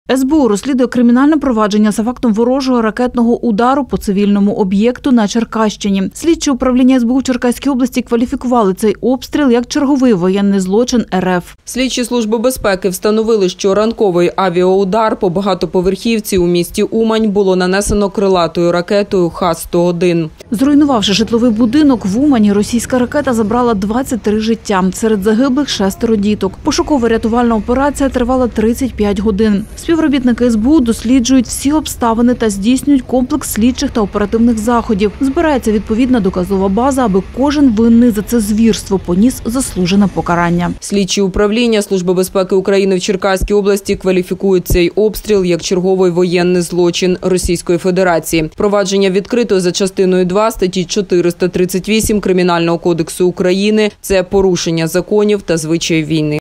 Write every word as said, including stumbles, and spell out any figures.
ес бе у розслідує кримінальне провадження за фактом ворожого ракетного удару по цивільному об'єкту на Черкащині. Слідчі управління ес бе у в Черкаській області кваліфікували цей обстріл як черговий воєнний злочин ер еф. Слідчі Служби безпеки встановили, що ранковий авіаудар по багатоповерхівці у місті Умань було нанесено крилатою ракетою Х сто один. Зруйнувавши житловий будинок в Умані, російська ракета забрала двадцять три життя. Серед загиблих шестеро діток. Пошуково-рятувальна операція тривала тридцять п'ять годин. Співробітники ес бе у досліджують всі обставини та здійснюють комплекс слідчих та оперативних заходів. Збирається відповідна доказова база, аби кожен винний за це звірство поніс заслужене покарання. Слідчі управління Служби безпеки України в Черкаській області кваліфікують цей обстріл як черговий воєнний злочин Російської Федерації. Провадження відкрито за частиною два статті чотириста тридцять вісім Кримінального кодексу України. Це порушення законів та звичаїв війни.